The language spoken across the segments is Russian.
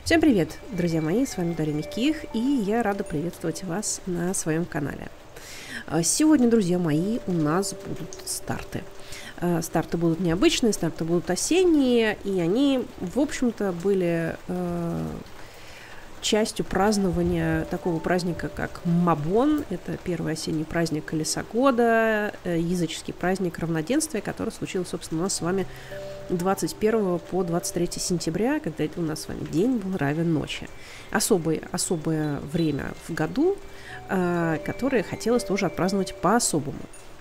Всем привет, друзья мои, с вами Дарья Михких, и я рада приветствовать вас на своем канале. Сегодня, друзья мои, у нас будут старты. Старты будут необычные, старты будут осенние, и они, в общем-то, были частью празднования такого праздника, как Мабон. Это первый осенний праздник Колеса года, языческий праздник равноденствия, который случился, собственно, у нас с вами 21 по 23 сентября, когда это у нас с вами день был равен ночи. Особое время в году, которое хотелось тоже отпраздновать по-особому.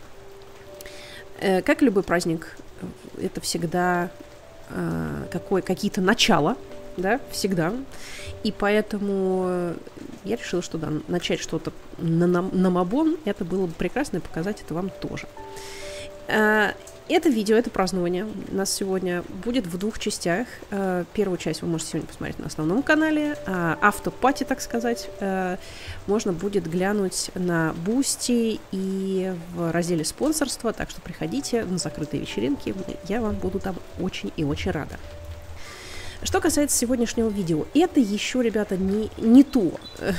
Как любой праздник, это всегда какие-то начала, да, всегда. И поэтому я решила, что да, начать что-то на Мабон, это было бы прекрасно, и показать это вам тоже. Это видео, это празднование у нас сегодня будет в двух частях. Первую часть вы можете сегодня посмотреть на основном канале. Автопати, так сказать, можно будет глянуть на Boosty и в разделе спонсорства. Так что приходите на закрытые вечеринки. Я вам буду там очень и очень рада. Что касается сегодняшнего видео, это еще, ребята, не тот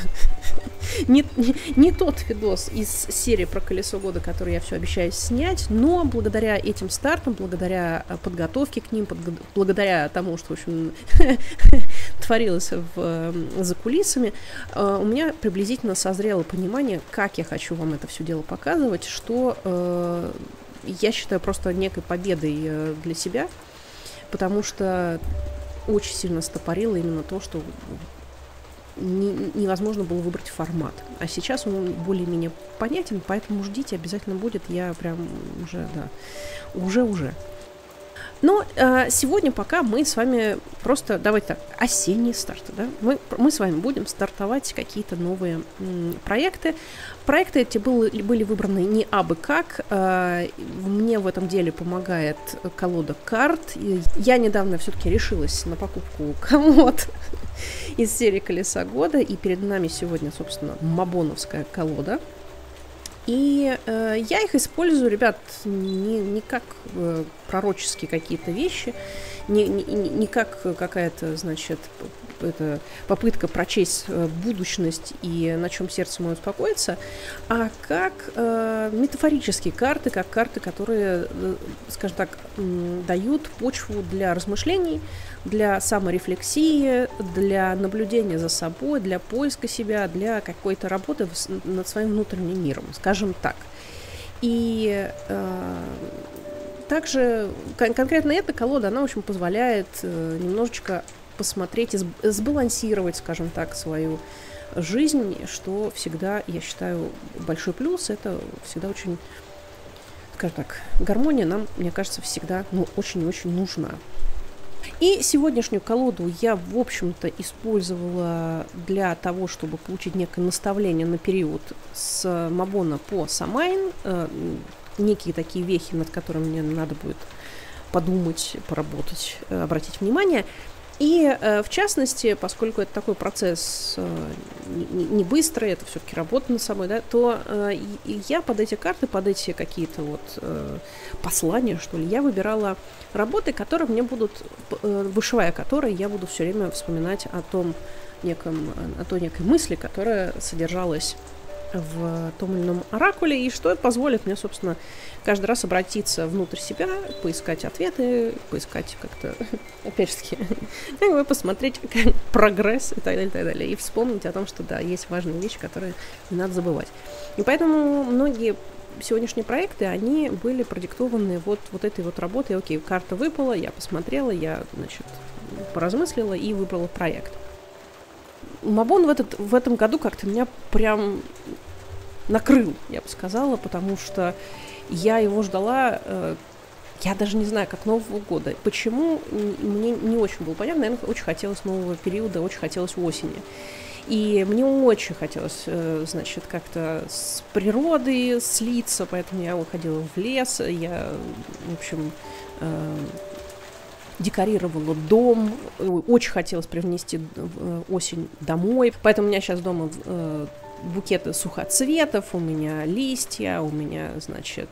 видос из серии про колесо года, который я все обещаю снять, но благодаря этим стартам, благодаря подготовке к ним, благодаря тому, что, в общем, творилось за кулисами, у меня приблизительно созрело понимание, как я хочу вам это все дело показывать, что я считаю просто некой победой для себя, потому что очень сильно стопорило именно то, что невозможно было выбрать формат. А сейчас он более-менее понятен, поэтому ждите, обязательно будет. Я прям уже, да, уже. Но сегодня пока мы с вами просто, давайте так, осенние старты, да? Мы с вами будем стартовать какие-то новые проекты. Проекты эти были выбраны не абы как. Мне в этом деле помогает колода карт. Я недавно все-таки решилась на покупку колод из серии Колеса года. И перед нами сегодня, собственно, мабоновская колода. И я их использую, ребят, не как пророческие какие-то вещи, не как какая-то, значит, это попытка прочесть будущность и на чем сердце мое успокоится, а как метафорические карты, как карты, которые, скажем так, дают почву для размышлений, для саморефлексии, для наблюдения за собой, для поиска себя, для какой-то работы над своим внутренним миром, скажем так. И также конкретно эта колода, она, в общем, позволяет немножечко посмотреть и сбалансировать, скажем так, свою жизнь, что всегда, я считаю, большой плюс. Это всегда очень, скажем так, гармония нам, мне кажется, всегда очень и очень нужна. И сегодняшнюю колоду я, в общем-то, использовала для того, чтобы получить некое наставление на период с Мабона по Самайн, некие такие вехи, над которыми мне надо будет подумать, поработать, обратить внимание. И, в частности, поскольку это такой процесс не быстрый, это все-таки работа над собой, да, то я под эти карты, под эти какие-то вот послания, что ли, я выбирала работы, которые мне будут, вышивая которые, я буду все время вспоминать о той некой мысли, которая содержалась в том или ином оракуле, и что позволит мне, собственно, каждый раз обратиться внутрь себя, поискать ответы, поискать как-то, опять же, как бы посмотреть прогресс и так далее, и вспомнить о том, что, да, есть важные вещи, которые не надо забывать. И поэтому многие сегодняшние проекты, они были продиктованы вот этой вот работой. Окей, карта выпала, я посмотрела, я, значит, поразмыслила и выбрала проект. Мабон в этом году как-то меня прям накрыл, я бы сказала, потому что я его ждала, я даже не знаю, как Нового года. Почему, мне не очень было понятно. Наверное, очень хотелось нового периода, очень хотелось осени. И мне очень хотелось, значит, как-то с природой слиться, поэтому я уходила в лес, я, в общем, декорировала дом, очень хотелось привнести осень домой, поэтому у меня сейчас дома букеты сухоцветов, у меня листья, у меня, значит,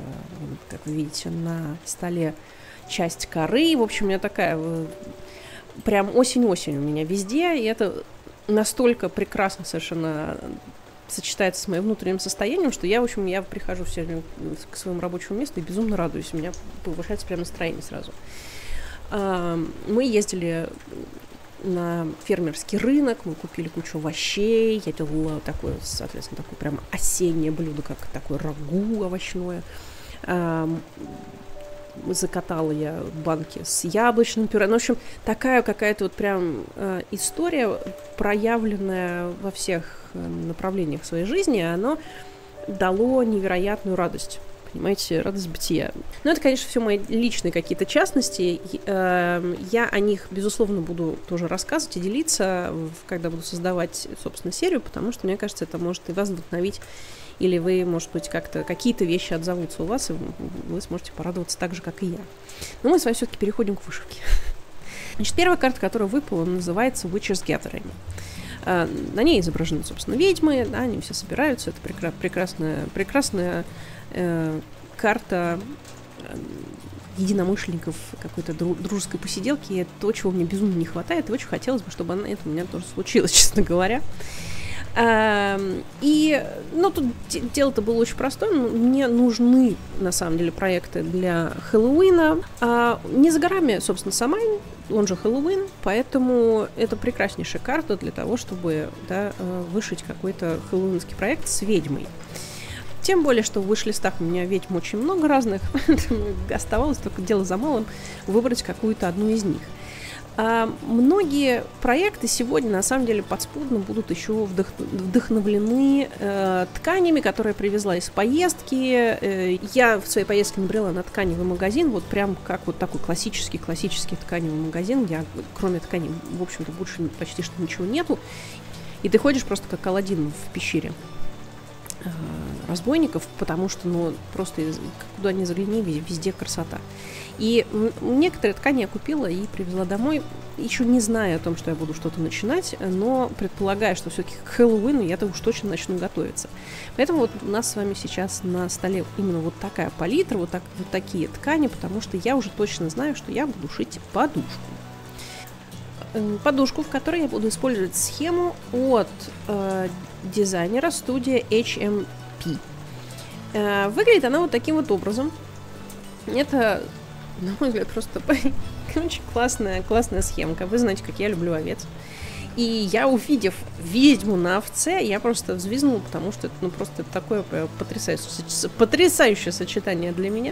как вы видите, на столе часть коры, в общем, у меня такая прям осень-осень у меня везде, и это настолько прекрасно совершенно сочетается с моим внутренним состоянием, что я, в общем, я прихожу все время к своему рабочему месту и безумно радуюсь. У меня повышается прям настроение сразу. Мы ездили на фермерский рынок, мы купили кучу овощей, я делала такое, соответственно, такое прям осеннее блюдо, как такое рагу овощное. Закатала я банки с яблочным пюре. Ну, в общем, такая какая-то вот прям история, проявленная во всех направлениях своей жизни, оно дало невероятную радость. Понимаете, радость бытия. Но это, конечно, все мои личные какие-то частности. Я о них, безусловно, буду тоже рассказывать и делиться, когда буду создавать, собственно, серию, потому что, мне кажется, это может и вас вдохновить, или вы, может быть, как-то какие-то вещи отзовутся у вас, и вы сможете порадоваться так же, как и я. Но мы с вами все-таки переходим к вышивке. Значит, первая карта, которая выпала, называется Witch's Gathering. На ней изображены, собственно, ведьмы, да, они все собираются. Это прекрасная карта единомышленников, какой-то дружеской посиделки. И это то, чего мне безумно не хватает, и очень хотелось бы, чтобы это у меня тоже случилось, честно говоря. И, ну, тут дело-то было очень простое. Мне нужны, на самом деле, проекты для Хэллоуина. Не за горами, собственно, Самайн, он же Хэллоуин, поэтому это прекраснейшая карта для того, чтобы, да, вышить какой-то хэллоуинский проект с ведьмой. Тем более, что в виш-листах у меня ведьм очень много разных. Оставалось только дело за малым выбрать какую-то одну из них. Многие проекты сегодня, на самом деле, подспудно будут еще вдохновлены тканями, которые я привезла из поездки. Я в своей поездке набрела на тканевый магазин, вот прям как вот такой классический тканевый магазин. Кроме тканей, в общем-то, больше почти что ничего нету. И ты ходишь просто как Аладдин в пещере разбойников, потому что, ну, просто куда ни загляни, везде красота. И некоторые ткани я купила и привезла домой, еще не зная о том, что я буду что-то начинать, но предполагая, что все-таки к Хэллоуину я-то уж точно начну готовиться. Поэтому вот у нас с вами сейчас на столе именно вот такая палитра, вот такие ткани, потому что я уже точно знаю, что я буду шить подушку. Подушку, в которой я буду использовать схему от дизайнера студии HMP. Выглядит она вот таким вот образом. Это, на мой взгляд, просто очень классная схемка. Вы знаете, как я люблю овец. И я, увидев ведьму на овце, я просто взвизгнула, потому что это, ну, просто такое потрясающее сочетание для меня.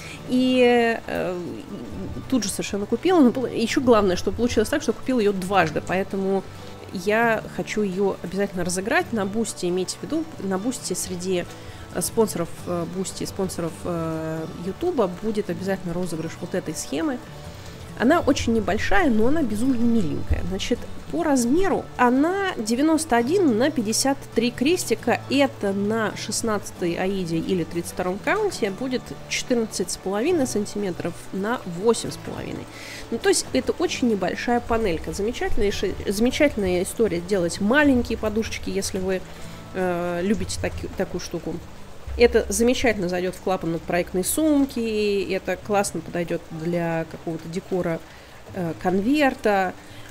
И тут же совершенно купила. Но еще главное, что получилось так, что купила ее дважды. Поэтому я хочу ее обязательно разыграть на Бусти. Имейте в виду, на Бусти среди спонсоров Бусти, спонсоров Ютуба будет обязательно розыгрыш вот этой схемы. Она очень небольшая, но она безумно миленькая. Значит, по размеру она 91 на 53 крестика. Это на 16-й аиде или 32-м каунте будет 14,5 сантиметров на 8,5. Ну, то есть это очень небольшая панелька. Замечательная история делать маленькие подушечки, если вы любите такую штуку. Это замечательно зайдет в клапан от проектной сумки, это классно подойдет для какого-то декора конверта.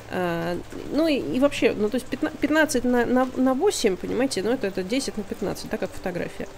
Ну и вообще, ну то есть 15 на 8, понимаете, ну это 10 на 15, так как фотография.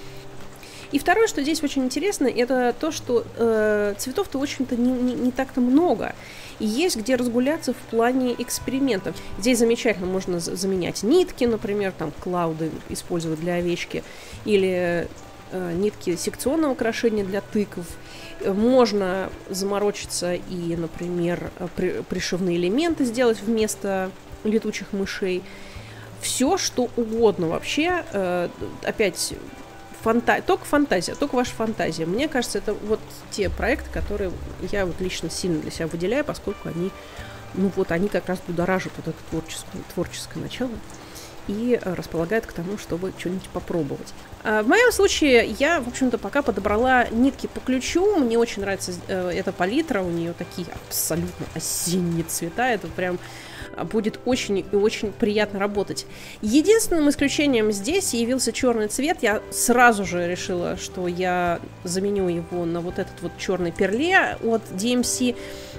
И второе, что здесь очень интересно, это то, что цветов-то, в общем-то, не так-то много. И есть где разгуляться в плане экспериментов. Здесь замечательно можно заменять нитки, например, там клауды использовать для овечки, или нитки секционного украшения для тыкв. Можно заморочиться и, например, пришивные элементы сделать вместо летучих мышей. Все, что угодно вообще. Опять... Только фантазия, только ваша фантазия. Мне кажется, это вот те проекты, которые я вот лично сильно для себя выделяю, поскольку они, ну вот, они как раз будоражат вот это творческое начало и располагают к тому, чтобы что-нибудь попробовать. В моем случае я, в общем-то, пока подобрала нитки по ключу. Мне очень нравится эта палитра, у нее такие абсолютно осенние цвета, это прям... будет очень и очень приятно работать. Единственным исключением здесь явился черный цвет. Я сразу же решила, что я заменю его на вот этот вот черный перле от DMC.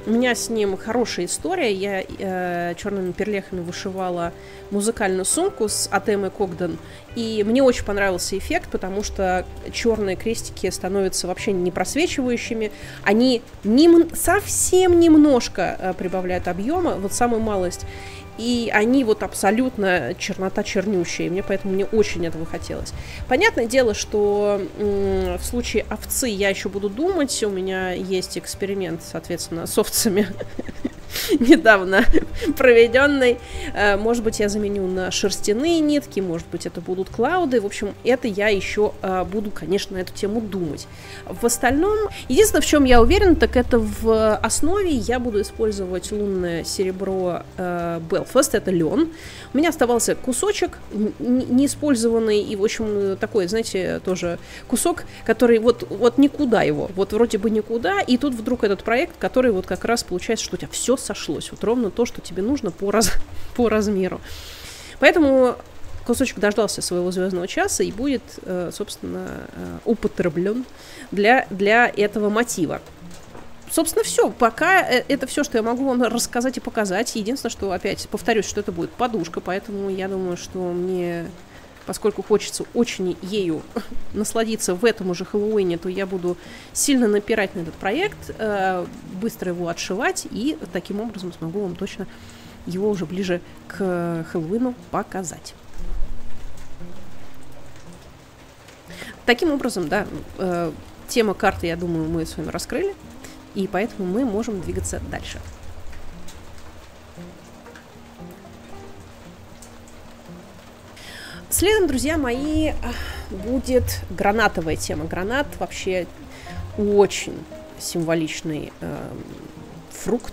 У меня с ним хорошая история. Я черными перлехами вышивала музыкальную сумку от Эммы Когден. И мне очень понравился эффект, потому что черные крестики становятся вообще не просвечивающими. Они совсем немножко прибавляют объема, вот самую малость. И они вот абсолютно чернота чернющая. Поэтому мне очень этого хотелось. Понятное дело, что в случае овцы я еще буду думать. У меня есть эксперимент, соответственно, с овцами недавно проведенный. Может быть, я заменю на шерстяные нитки, может быть, это будут клауды. В общем, это я еще буду, конечно, на эту тему думать. В остальном, единственное, в чем я уверена, так это в основе я буду использовать лунное серебро Belfast, это лен. У меня оставался кусочек неиспользованный и, в общем, такой, знаете, тоже кусок, который вот никуда его, вот вроде бы никуда, и тут вдруг этот проект, который вот как раз получается, что у тебя все сошлось, вот ровно то, что тебе нужно по размеру. Поэтому кусочек дождался своего звездного часа и будет, собственно, употреблен для этого мотива. Собственно, все. Пока это все, что я могу вам рассказать и показать. Единственное, что, опять повторюсь, что это будет подушка, поэтому я думаю, что мне, поскольку хочется очень ею насладиться в этом уже Хэллоуине, то я буду сильно напирать на этот проект, быстро его отшивать, и таким образом смогу вам точно его уже ближе к Хэллоуину показать. Таким образом, да, тема карты, я думаю, мы с вами раскрыли, и поэтому мы можем двигаться дальше. Следом, друзья мои, будет гранатовая тема. Гранат вообще очень символичный фрукт.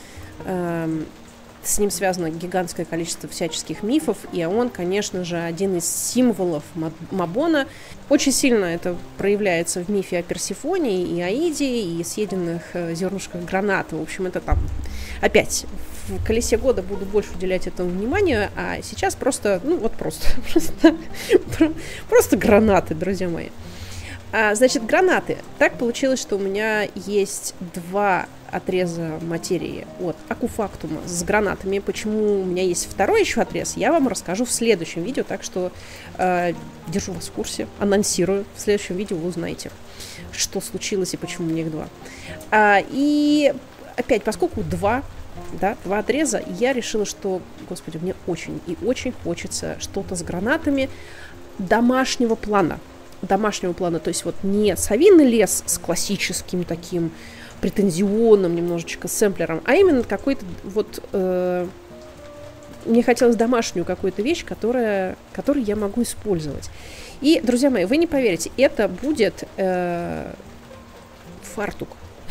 С ним связано гигантское количество всяческих мифов, и он, конечно же, один из символов Мабона. Очень сильно это проявляется в мифе о Персефоне и Аиде, и съеденных зернышках граната. В общем, это там опять в колесе года буду больше уделять этому внимания, а сейчас просто гранаты, друзья мои. Значит, гранаты. Так получилось, что у меня есть два отреза материи от акуфактума с гранатами. Почему у меня есть второй еще отрез, я вам расскажу в следующем видео, так что держу вас в курсе, анонсирую. В следующем видео вы узнаете, что случилось и почему у меня их два. И опять, поскольку два отреза, я решила, что, господи, мне очень и очень хочется что-то с гранатами домашнего плана. То есть вот не совиный лес с классическим таким претензионным немножечко сэмплером, а именно какой-то вот... мне хотелось домашнюю какую-то вещь, которую я могу использовать. И, друзья мои, вы не поверите, это будет фартук.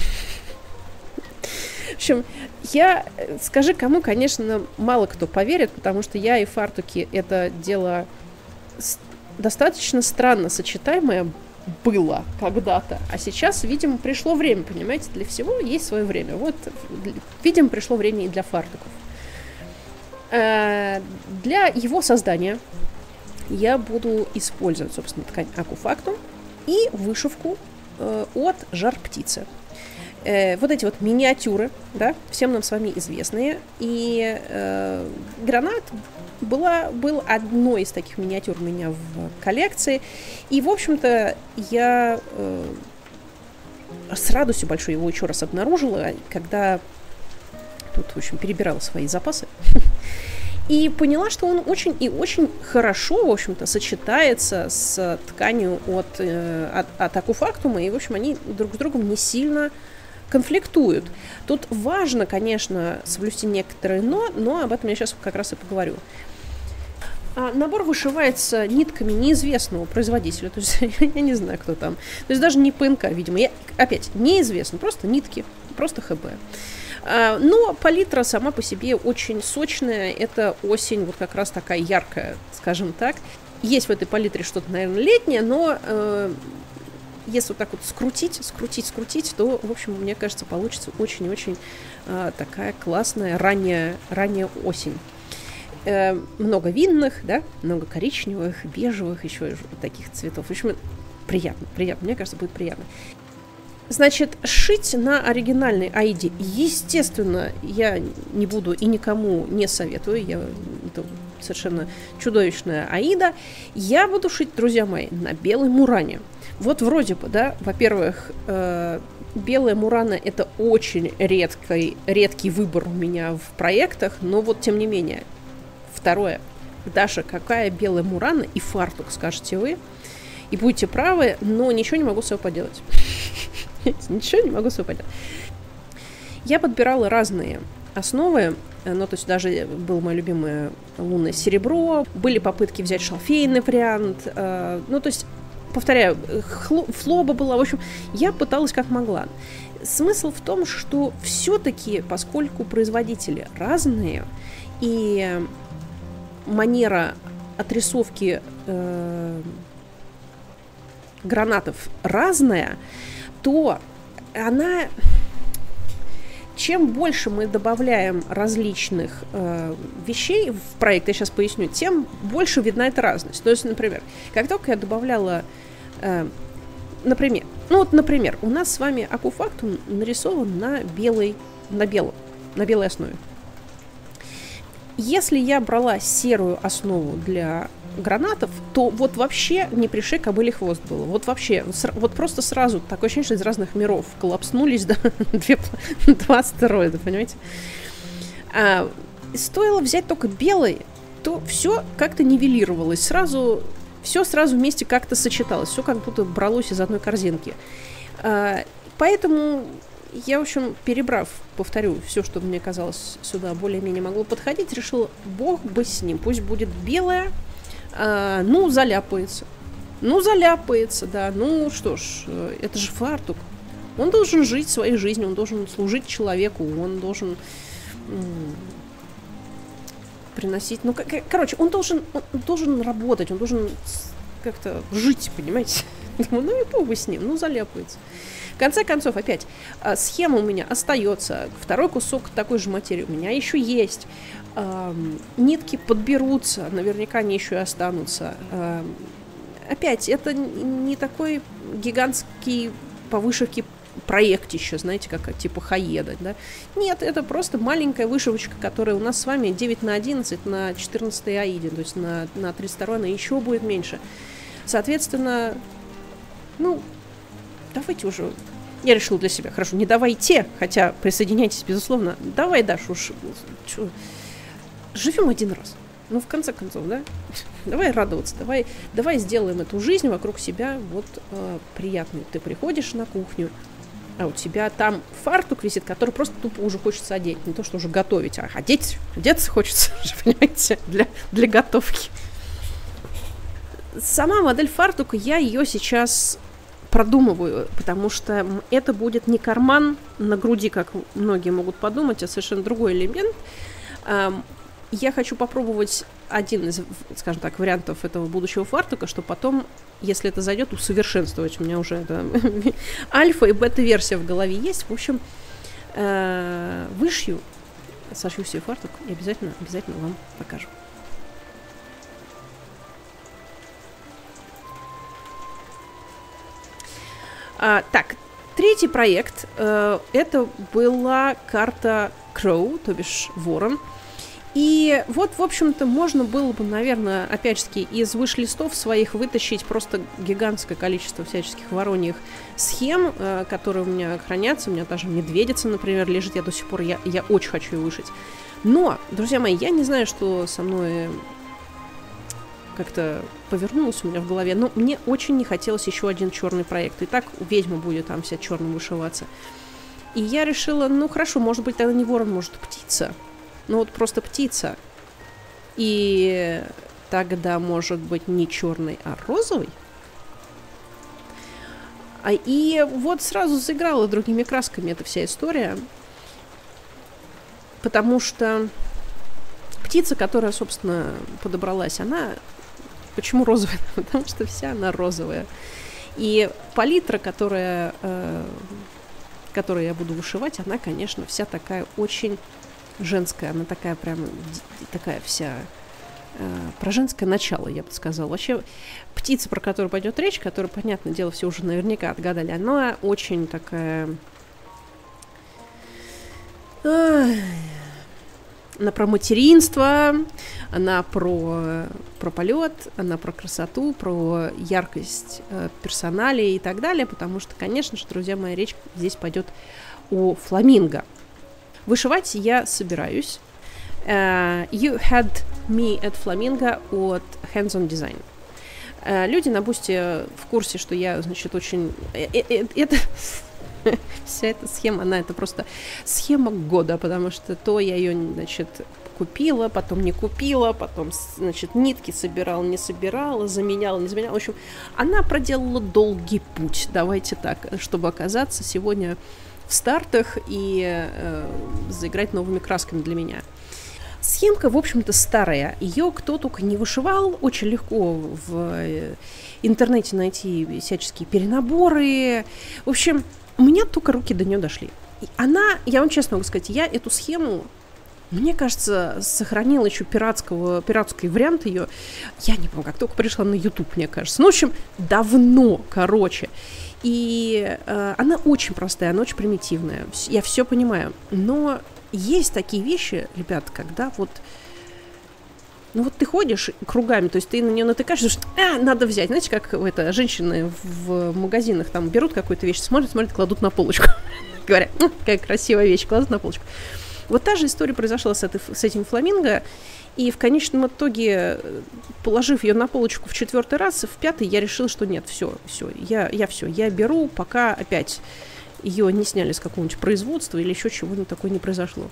В общем, скажи кому, конечно, мало кто поверит, потому что я и фартуки — это дело достаточно странно сочетаемое было когда-то, а сейчас, видимо, пришло время, понимаете, для всего есть свое время. Вот, видимо, пришло время и для фартуков. Для его создания я буду использовать, собственно, ткань акуфактум и вышивку от Жар-Птицы. Вот эти вот миниатюры, да, всем нам с вами известные. И гранат был одной из таких миниатюр у меня в коллекции. И, в общем-то, я с радостью большой его еще раз обнаружила, когда тут, в общем, перебирала свои запасы. И поняла, что он очень и очень хорошо, в общем-то, сочетается с тканью от акуфактума. И, в общем, они друг с другом не сильно конфликтуют. Тут важно, конечно, соблюсти некоторые но об этом я сейчас как раз и поговорю. Набор вышивается нитками неизвестного производителя, то есть я не знаю, кто там. То есть даже не ПНК, видимо. Опять, неизвестно, просто нитки, просто ХБ. Но палитра сама по себе очень сочная. Это осень, вот как раз такая яркая, скажем так. Есть в этой палитре что-то, наверное, летнее, но если вот так вот скрутить, то, в общем, мне кажется, получится очень-очень такая классная ранняя осень. Много винных, да, много коричневых, бежевых, еще таких цветов. В общем, приятно, мне кажется, будет приятно. Значит, шить на оригинальной Аиде, естественно, я не буду и никому не советую. Это совершенно чудовищная Аида. Я буду шить, друзья мои, на белой муране. Вот вроде бы, да, во-первых, белая мурана — это очень редкий выбор у меня в проектах, но вот тем не менее. Второе. Даша, какая белая мурана и фартук, скажете вы. И будете правы, но ничего не могу с собой поделать. Ничего не могу с собой поделать. Я подбирала разные основы. Ну, то есть даже было мое любимое лунное серебро. Были попытки взять шалфейный вариант. Ну, то есть, повторяю, флоба была. В общем, я пыталась как могла. Смысл в том, что все-таки, поскольку производители разные, и манера отрисовки гранатов разная, то она... Чем больше мы добавляем различных вещей в проект, я сейчас поясню, тем больше видна эта разность. То есть, например, как только я добавляла, например, у нас с вами акуфактум нарисован на белой основе. Если я брала серую основу для гранатов, то вот вообще не пришей кобыле хвост было. Вот вообще, вот просто сразу такое ощущение, что из разных миров коллапснулись, да, два астероида, понимаете? Стоило взять только белый, то все как-то нивелировалось. Все сразу вместе как-то сочеталось. Все как будто бралось из одной корзинки. Поэтому я, в общем, перебрав, повторю, все, что мне казалось сюда более-менее могло подходить, решила, бог бы с ним, пусть будет белое. Заляпается. Да. Ну что ж, это же фартук. Он должен жить своей жизнью, он должен служить человеку, он должен приносить... короче, он должен работать, он должен как-то жить, понимаете? Думаю, и бог бы с ним, заляпается. В конце концов, опять, схема у меня остается, второй кусок такой же материи у меня еще есть. Нитки подберутся, наверняка они еще и останутся. Опять, это не такой гигантский по вышивке проектище, знаете, как типа Хаеда, да? Нет, это просто маленькая вышивочка, которая у нас с вами 9×11 на 14 Аиде, то есть на 32 она еще будет меньше. Соответственно, давайте уже... Я решила для себя, хорошо, не давайте, хотя присоединяйтесь, безусловно. Давай, Даш, живем один раз. В конце концов, да? Давай радоваться, давай сделаем эту жизнь вокруг себя приятной. Ты приходишь на кухню, а у тебя там фартук висит, который просто тупо уже хочется одеть. Не то, что уже готовить, а одеться хочется, понимаете, для готовки. Сама модель фартука, я ее сейчас продумываю, потому что это будет не карман на груди, как многие могут подумать, а совершенно другой элемент. Я хочу попробовать один из, скажем так, вариантов этого будущего фартука, чтобы потом, если это зайдет, усовершенствовать. У меня уже альфа и бета-версия в голове есть. В общем, сошью себе фартук и обязательно вам покажу. Так, третий проект, это была карта Crow, то бишь Ворон. И вот, в общем-то, можно было бы, наверное, опять-таки из виш-листов своих вытащить просто гигантское количество всяческих вороньих схем, которые у меня хранятся. У меня даже медведица, например, лежит, я до сих пор, я очень хочу ее вышить. Но, друзья мои, я не знаю, что со мной как-то повернулось у меня в голове, но мне очень не хотелось еще один черный проект. И так ведьма будет там вся черным вышиваться. И я решила, хорошо, может быть, тогда не ворон, может, птица. Просто птица. И тогда, может быть, не черный, а розовый. И вот сразу заиграла другими красками эта вся история. Потому что птица, которая, собственно, подобралась, она... Почему розовая? Потому что вся она розовая. И палитра, которую я буду вышивать, она, конечно, вся такая очень... женская, она такая прям, такая вся про женское начало, я бы сказала. Вообще, птица, про которую пойдет речь, которая, понятное дело, все уже наверняка отгадали, она очень такая... Она про материнство, она про полет, она про красоту, про яркость персоналей и так далее, потому что, конечно же, друзья мои, речь здесь пойдет о фламинго. Вышивать я собираюсь. You had me at Flamingo от Hands on Design. Люди на Бусти в курсе, что я, значит, очень... Это... Вся эта схема, она это просто схема года, потому что то я ее, значит, купила, потом не купила, потом, значит, нитки собирала, не собирала, заменяла, не заменяла. В общем, она проделала долгий путь, давайте так, чтобы оказаться сегодня в стартах и заиграть новыми красками для меня. Схемка, в общем-то, старая. Ее кто только не вышивал. Очень легко в интернете найти всяческие перенаборы. В общем, у меня только руки до нее дошли. И она, я вам честно могу сказать, я эту схему, мне кажется, сохранила еще пиратский вариант ее. Я не помню, как только пришла на YouTube, мне кажется. Ну, в общем, давно, короче. И она очень простая, она очень примитивная. Я все понимаю. Но есть такие вещи, ребят, когда вот... Ну вот ты ходишь кругами, то есть ты на нее натыкаешься, что надо взять. Знаете, как это, женщины в магазинах там берут какую-то вещь, смотрят, кладут на полочку. Говорят, какая красивая вещь, кладут на полочку. Вот та же история произошла с этим фламинго. И в конечном итоге, положив ее на полочку в 4-й раз, в 5-й я решила, что нет, все, я беру, пока опять ее не сняли с какого-нибудь производства или еще чего-нибудь такое не произошло.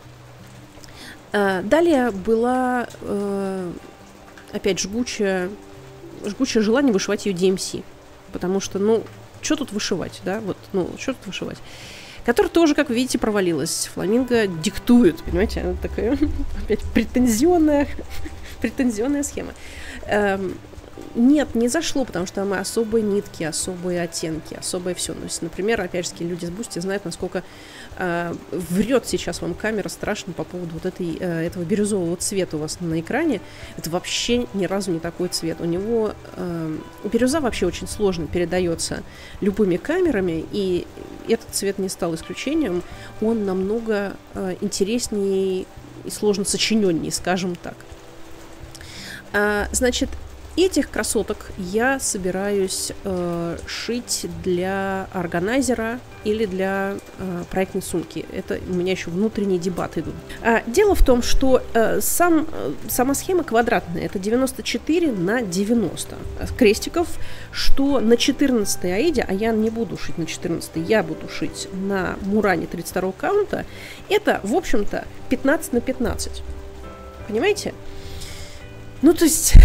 Далее была опять жгучее желание вышивать ее DMC, потому что, ну, что тут вышивать, да, вот, ну, что тут вышивать, которая тоже, как вы видите, провалилась. Фламинго диктует, понимаете, она такая опять претензионная схема. Нет, не зашло, потому что там особые нитки, особые оттенки, особое все. Ну, например, опять же, люди с Бусти знают, насколько врет сейчас вам камера страшно по поводу вот этого бирюзового цвета у вас на экране. Это вообще ни разу не такой цвет. У него бирюза вообще очень сложно передается любыми камерами, и этот цвет не стал исключением. Он намного интереснее и сложно сочиненнее, скажем так. Значит, этих красоток я собираюсь шить для органайзера или для проектной сумки. Это у меня еще внутренние дебаты идут. Дело в том, что сама схема квадратная. Это 94 на 90 крестиков, что на 14-й Аиде, а я не буду шить на 14-й, я буду шить на Муране 32-го каунта. Это, в общем-то, 15 на 15. Понимаете? Ну, то есть...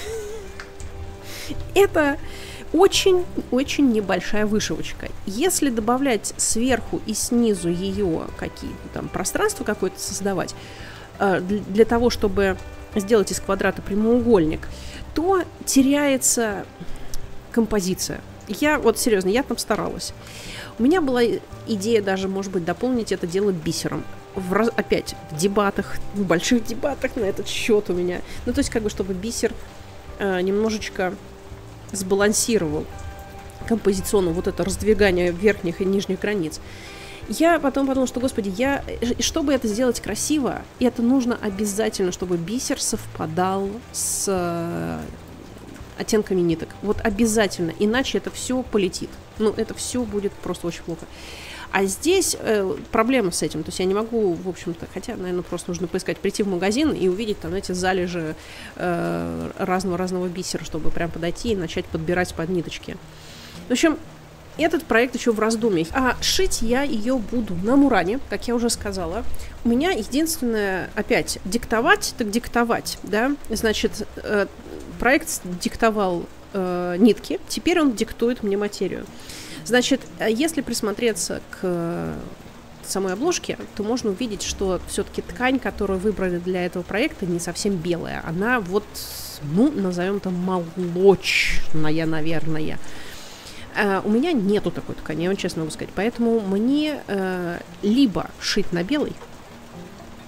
Это очень-очень небольшая вышивочка. Если добавлять сверху и снизу ее какие-то там пространства какое-то создавать, для того, чтобы сделать из квадрата прямоугольник, то теряется композиция. Я вот серьезно, я там старалась. У меня была идея даже, может быть, дополнить это дело бисером. Опять в дебатах, в больших дебатах на этот счет у меня. Ну, то есть, как бы, чтобы бисер немножечко сбалансировал композиционно вот это раздвигание верхних и нижних границ. Я потом подумала, что, господи, чтобы это сделать красиво, это нужно обязательно, чтобы бисер совпадал с оттенками ниток. Вот обязательно, иначе это все полетит. Ну, это все будет просто очень плохо. А здесь проблема с этим. То есть я не могу, в общем-то, хотя, наверное, просто нужно поискать, прийти в магазин и увидеть там эти залежи разного бисера, чтобы прям подойти и начать подбирать под ниточки. В общем, этот проект еще в раздумьях. А шить я ее буду на Муране, как я уже сказала. У меня единственное, опять, диктовать, так диктовать, да. Значит, проект диктовал нитки, теперь он диктует мне материю. Значит, если присмотреться к самой обложке, то можно увидеть, что все-таки ткань, которую выбрали для этого проекта, не совсем белая. Она вот, ну, назовем это молочная, наверное. У меня нету такой ткани, я вам честно могу сказать. Поэтому мне либо шить на белый,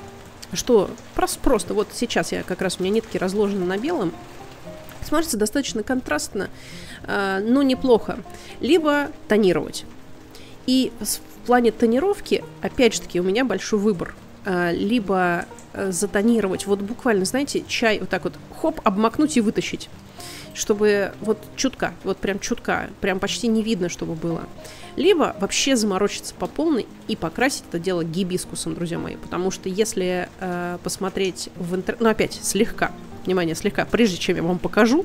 что просто вот сейчас я как раз, у меня нитки разложены на белом, смотрится достаточно контрастно, но неплохо. Либо тонировать. И в плане тонировки, опять же таки, у меня большой выбор. Либо затонировать, вот буквально, знаете, чай вот так вот, хоп, обмакнуть и вытащить. Чтобы вот чутка, вот прям чутка, прям почти не видно, чтобы было. Либо вообще заморочиться по полной и покрасить это дело гибискусом, друзья мои. Потому что если посмотреть в интернете, ну опять, слегка, внимание, слегка, прежде чем я вам покажу,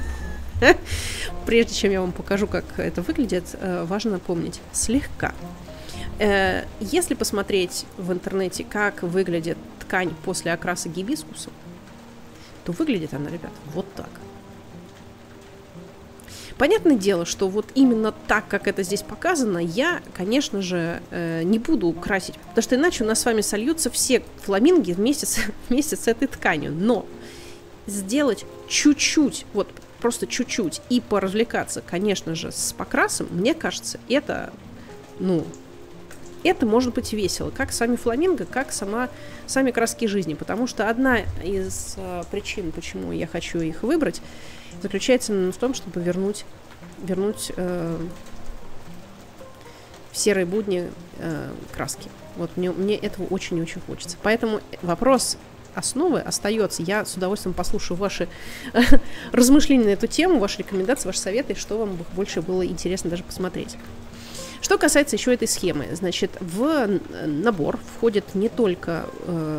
как это выглядит, важно помнить, слегка. Если посмотреть в интернете, как выглядит ткань после окраса гибискусом, то выглядит она, ребят, вот так. Понятное дело, что вот именно так, как это здесь показано, я, конечно же, не буду красить, потому что иначе у нас с вами сольются все фламинги вместе с этой тканью. Но сделать чуть-чуть, вот просто чуть-чуть и поразвлекаться, конечно же, с покрасом, мне кажется, это, это может быть весело, как сами фламинго, как сами краски жизни, потому что одна из причин, почему я хочу их выбрать, заключается именно в том, чтобы вернуть в серые будни краски. Вот мне этого очень-очень хочется. Поэтому вопрос основы остается. Я с удовольствием послушаю ваши размышления на эту тему, ваши рекомендации, ваши советы, что вам больше было интересно даже посмотреть. Что касается еще этой схемы, значит, в набор входит не только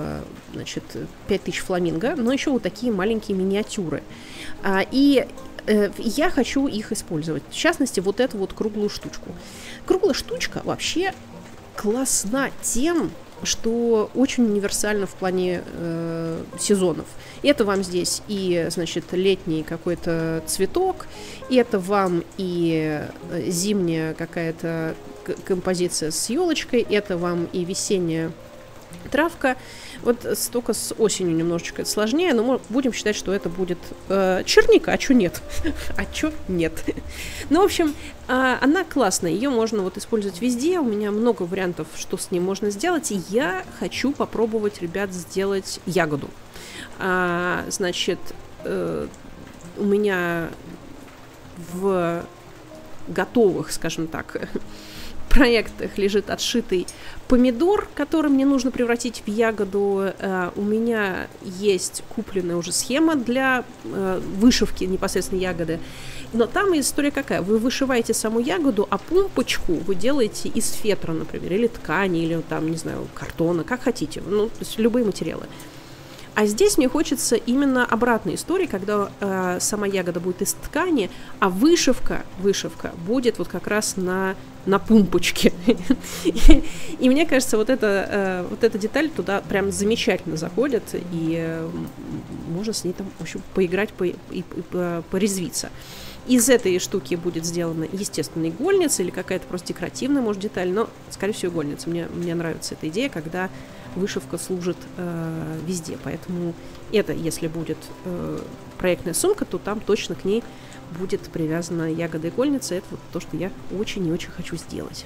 5000 фламинго, но еще вот такие маленькие миниатюры. И я хочу их использовать. В частности, вот эту вот круглую штучку. Круглая штучка вообще классна тем, что очень универсально в плане сезонов. Это вам здесь и, значит, летний какой-то цветок, это вам и зимняя какая-то композиция с елочкой, это вам и весенняя травка. Вот только с осенью немножечко это сложнее, но мы будем считать, что это будет черника, а чё нет? А чё нет? Ну, в общем, она классная, ее можно вот использовать везде, у меня много вариантов, что с ней можно сделать, и я хочу попробовать, ребят, сделать ягоду. Значит, у меня в готовых, скажем так, проектах лежит отшитый помидор, который мне нужно превратить в ягоду. У меня есть купленная уже схема для вышивки непосредственно ягоды. Но там история какая? Вы вышиваете саму ягоду, а пумпочку вы делаете из фетра, например, или ткани, или там, не знаю, картона, как хотите. Ну, то есть любые материалы. А здесь мне хочется именно обратной истории, когда сама ягода будет из ткани, а вышивка будет вот как раз на пумпочке. И мне кажется, вот эта деталь туда прям замечательно заходит, и можно с ней там, в общем, поиграть и порезвиться. Из этой штуки будет сделана, естественно, игольница или какая-то просто декоративная, может, деталь, но, скорее всего, игольница. Мне нравится эта идея, когда вышивка служит везде. Поэтому это, если будет проектная сумка, то там точно к ней будет привязана ягода игольница. Это вот то, что я очень и очень хочу сделать.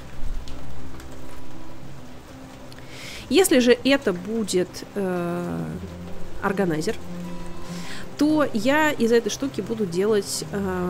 Если же это будет органайзер, то я из этой штуки буду делать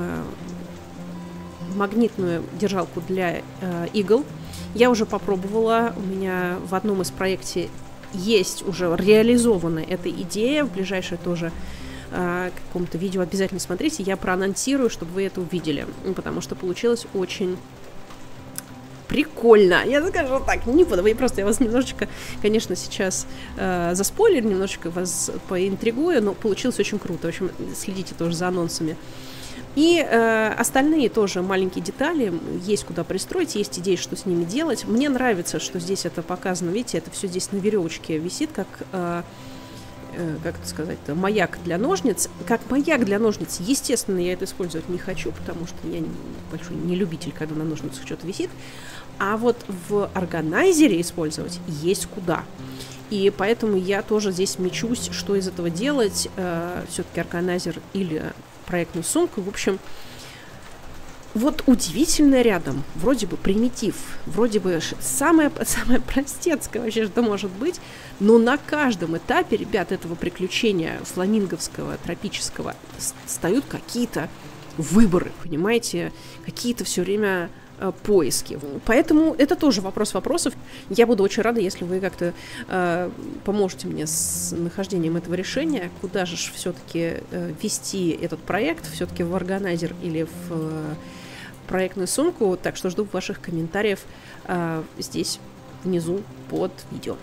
магнитную держалку для игл. Я уже попробовала, у меня в одном из проектов есть уже реализована эта идея, в ближайшее тоже каком-то видео обязательно смотрите, я проанонсирую, чтобы вы это увидели, потому что получилось очень прикольно. Я скажу так, не буду, я вас немножечко, конечно, сейчас заспойлерю, немножечко вас поинтригую, но получилось очень круто. В общем, следите тоже за анонсами. И остальные тоже маленькие детали, есть куда пристроить, есть идеи, что с ними делать. Мне нравится, что здесь это показано, видите, это все здесь на веревочке висит, как это сказать, маяк для ножниц. Как маяк для ножниц, естественно, я это использовать не хочу, потому что я большой не любитель, когда на ножницах что-то висит. А вот в органайзере использовать есть куда. И поэтому я тоже здесь мечусь, что из этого делать. Все-таки органайзер или проектную сумку. В общем, вот удивительно рядом, вроде бы примитив, вроде бы самое простецкое вообще, что может быть, но на каждом этапе, ребят, этого приключения фламинговского, тропического, встают какие-то выборы, понимаете, какие-то все время поиски. Поэтому это тоже вопрос вопросов. Я буду очень рада, если вы как-то поможете мне с нахождением этого решения, куда же все-таки вести этот проект, все-таки в органайзер или в проектную сумку. Так что жду ваших комментариев здесь внизу под видео.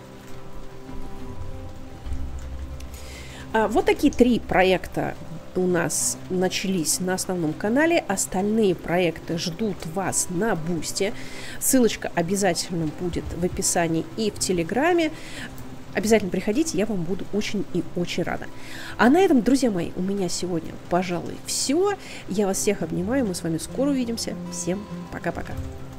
Вот такие 3 проекта у нас начались на основном канале. Остальные проекты ждут вас на Бусти. Ссылочка обязательно будет в описании и в Телеграме. Обязательно приходите, я вам буду очень и очень рада. А на этом, друзья мои, у меня сегодня, пожалуй, все. Я вас всех обнимаю, мы с вами скоро увидимся. Всем пока-пока.